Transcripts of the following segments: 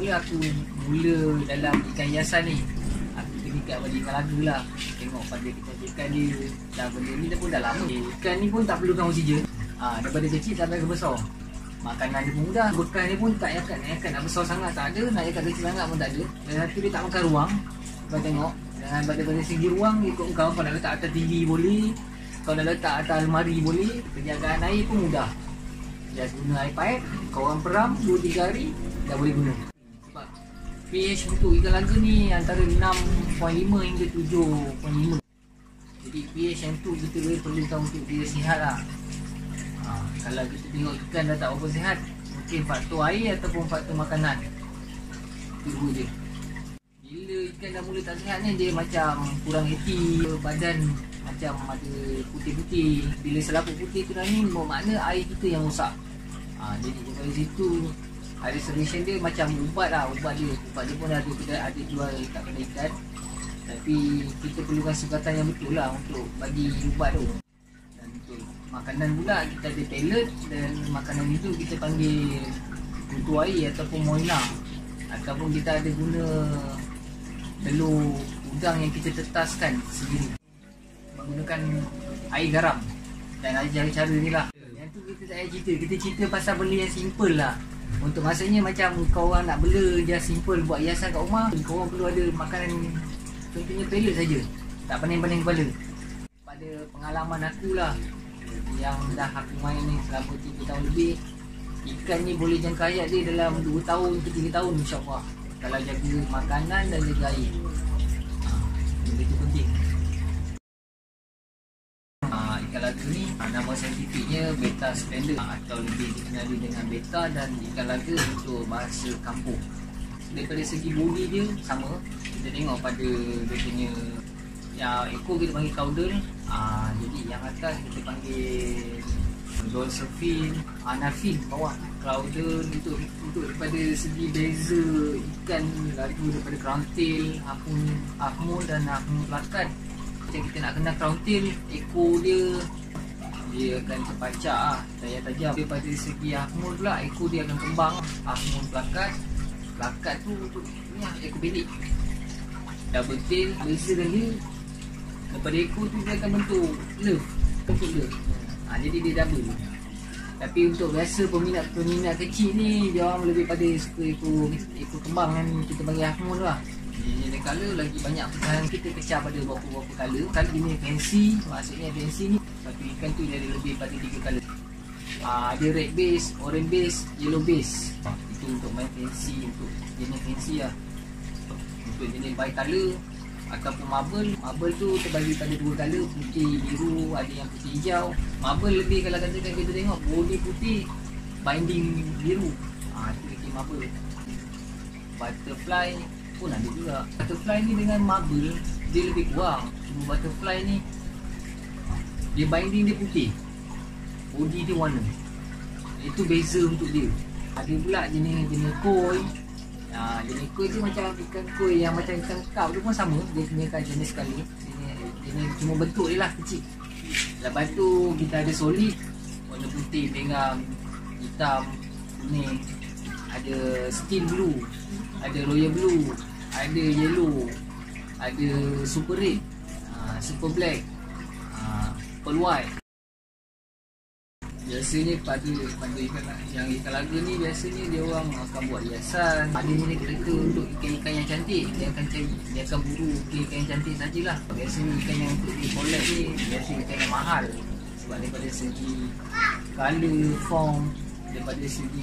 mula aku mula dalam ikan hiasan ni, aku terikat pada ikan laga lah. Tengok pada kecantikan dia. Dan benda ni pun dah lama. Ikan ni pun tak perlukan oksigen. Daripada kecil sampai ke besar. Makanan dia pun mudah. Bekan dia pun tak yakat nak besar sangat tak ada. Nak yakat kecil sangat pun tak ada. Dan satu dia tak makan ruang. Kau tengok. Dan pada segi ruang ikut kau nak letak atas TV boleh. Kau nak letak atas almari boleh. Penjagaan air pun mudah. Just guna air pipe. Kau orang peram 2-3 hari dah boleh guna. Sebab pH untuk ikan laga ni antara 6.5 hingga 7.5. Jadi pH yang tu kita perlukan untuk dia sihat lah. Kalau kita tengok ikan dah tak apa sihat, mungkin faktor air ataupun faktor makanan. Itu dua je. Bila ikan dah mula tak sihat ni, dia macam kurang hati, badan macam ada putih-putih. Bila selaput putih tu dah ni, bermakna air kita yang rosak. Jadi dari situ ada solution dia macam ubat lah. Ubat dia pun ada jual kat kedai ikan. Tapi kita perlukan sukatan yang betul lah untuk bagi ubat tu. Dan untuk makanan pula kita ada pellet. Dan makanan itu kita panggil kutu air ataupun moina. Ataupun kita ada guna telur udang yang kita tetaskan sendiri menggunakan air garam. Dan ada cara-cara ni lah. Yang tu kita tak payah cerita. Kita cerita pasal benda yang simple lah. Untuk maksudnya macam kau orang nak bela dia simple buat hiasan kat rumah, kau orang perlu ada makanan, contohnya pellet saja. Tak pening-pening kepala. Pada pengalaman aku lah, yang dah aku main ni selama 3 tahun lebih, ikan ni boleh jangka hayat dia dalam 2 tahun ke 3 tahun insyaAllah. Kalau jaga makanan dan jaga air. Benda tu penting. Ikan laga ni nama saintifiknya beta splendor atau lebih dikenali dengan beta, dan ikan laga untuk bahasa kampung. Daripada segi body dia sama. Kita tengok pada dia punya ekor kita panggil caudal. Jadi yang atas kita panggil dorsal fin, anal fin bawah. Caudal untuk daripada segi beza ikan lagu daripada crown tail, half moon dan half moon plakat. Macam kita nak kenal crown tail, ekor dia akan terpacak lah, daya tajam. Daripada segi half moon pula, ekor dia akan kembang. Half moon plakat tu untuk ni lah, ekor belik. Double tail, beza dia daripada ekor tu dia akan bentuk love. Jadi dia double. Tapi untuk biasa peminat kecil ni, dia orang lebih pada suka ekor kembang kan, kita panggil half moon lah. Jenis colour lagi banyak pecahan, kita pecah pada berapa colour. Kali ini fancy, maksudnya fancy ni satu ikan tu dia ada lebih pada 3 colour. Ada red base, orange base, yellow base. Itu untuk main fancy, untuk jenis fancy lah. Untuk jenis bi-colour ataupun marble tu terbagi pada 2 colour, putih, biru, ada yang putih hijau. Marble lebih kalau katakan kita tengok body putih, binding biru. Itu lagi marble. Butterfly pun ada juga. Butterfly ni dengan marble dia lebih kurang. Cuma butterfly ni dia binding dia putih, body dia warna. Itu beza untuk dia. Ada pula jenis koi. Jenis koi tu macam ikan koi yang macam ikan kau tu pun sama. Dia punya jenis sekali. Jenis cuma bentuk dia lah kecil. Lepas tu kita ada solid, warna putih, pinggang, hitam, kuning. Ada steel blue, ada royal blue, ada yellow, ada super red, super black, pearl white. Biasanya pada ikan laga ni, biasanya dia orang akan buat hiasan. Ada jenis kereta untuk ikan-ikan yang cantik, dia akan buru ikan yang cantik sajalah. Biasanya ikan yang untuk di collect ni biasa ikan yang mahal. Sebab daripada segi colour, form, daripada segi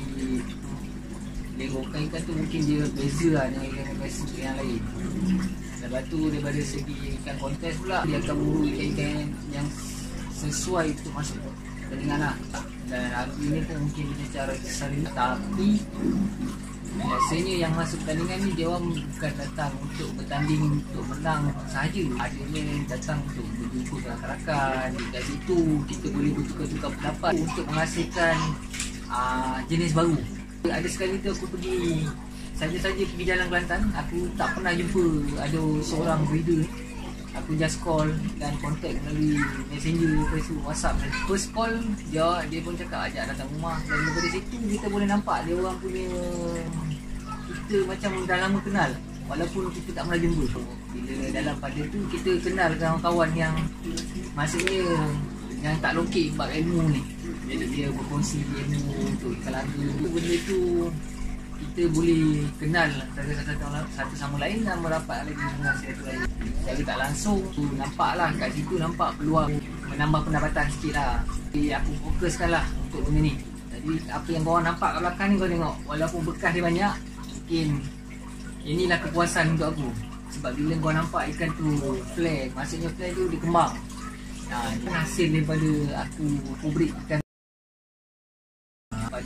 legokan ikan tu mungkin dia beza lah dengan ikan biasa yang lain. Lepas tu daripada segi ikan kontes pula, dia akan buru ikan-ikan yang sesuai untuk masuk pertandingan lah. Dan harga ni pun mungkin secara kesari. Tapi biasanya yang masuk pertandingan ni dia orang bukan datang untuk bertanding untuk menang sahaja. Adanya datang untuk berjumpa rakan-rakan. Dari situ kita boleh bertukar-tukar pendapat untuk menghasilkan jenis baru. Ada sekali tu aku pergi saja-saja pergi Jalan Kelantan, aku tak pernah jumpa ada seorang breeder. Aku just call dan contact melalui messenger, Facebook, WhatsApp. First call dia pun cakap ajak datang rumah, dan daripada situ kita boleh nampak dia orang punya kita macam dah lama kenal walaupun kita tak pernah jumpa. Bila dalam pada tu kita kenal kawan-kawan yang maksudnya yang tak lokek bab ilmu ni. Jadi dia berkongsi ilmu untuk ikan laga. Benda tu kita boleh kenal satu sama lain dan merapat lagi dengan satu lain. Jadi tak langsung tu nampaklah kat situ nampak peluang menambah pendapatan sikit lah. Jadi aku fokuskan lah untuk benda ni. Jadi apa yang korang nampak kat belakang ni kau tengok, walaupun bekas dia banyak, mungkin inilah kepuasan untuk aku. Sebab bila kau nampak ikan tu flare, maksudnya flare tu dia kembang. Ini hasil daripada aku breed ikan pada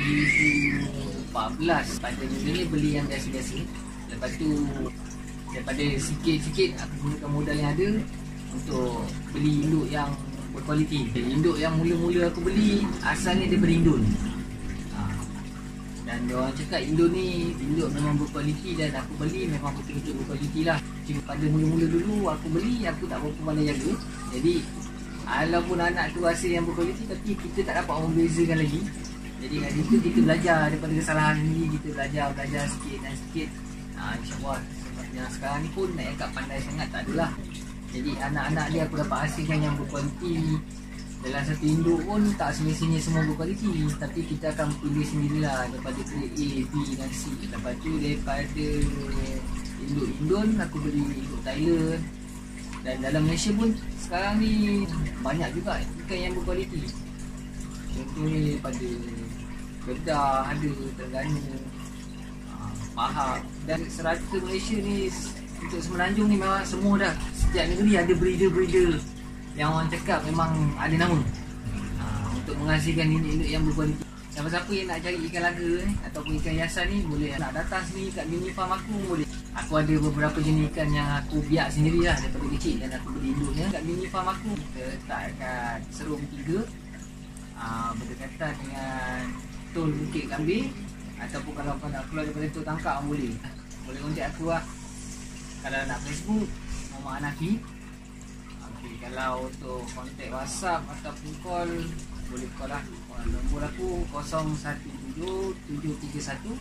2014. Pada minggu ni beli yang biasa-biasa. Lepas tu daripada sikit-sikit aku gunakan modal yang ada untuk beli induk yang berkualiti. Induk yang mula-mula aku beli asalnya dia berindun. Dan diorang cakap induk ni induk memang berkualiti dan aku beli memang betul-betul berkualiti lah. Cuma pada mula-mula dulu aku beli, aku tak berapa pandai jaga. Jadi walaupun anak tu hasil yang berkualiti tapi kita tak dapat membezakan lagi. Jadi kat situ kita belajar daripada kesalahan ni, kita belajar sikit dan sikit. InsyaAllah yang sekarang ni pun nak cakap pandai sangat tak adalah. Jadi anak-anak dia aku dapat hasilkan yang berkualiti. Dalam satu induk pun tak semestinya semua berkualiti, tapi kita akan pilih sendirilah daripada grade A, B dan C. Lepas tu daripada induk Indon aku beli induk Thailand. Dan dalam Malaysia pun sekarang ni banyak juga ikan yang berkualiti. Contohnya daripada Kedah ada, Terengganu, Pahang dan serata Malaysia ni. Untuk Semenanjung ni memang semua dah, setiap negeri ada breeder-breeder yang orang cakap memang ada nama untuk menghasilkan induk-induk yang berkualiti. Siapa-siapa yang nak cari ikan laga ataupun ikan hiasan ni boleh nak datang sini kat mini farm aku boleh. Aku ada beberapa jenis ikan yang aku biak sendirilah daripada kecil dan aku beli induknya kat mini farm aku. Kita letak kat Serum 3 berdekatan dengan Tol Bukit Kambing, ataupun kalau kau nak keluar daripada Tol Tangkap boleh kontak aku lah. Kalau nak Facebook Muhammad Hanafi. Kalau untuk kontak WhatsApp ataupun call boleh call lah. Nombor aku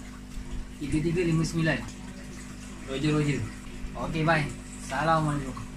0177313359. Roger. Okey, bye. Assalamualaikum.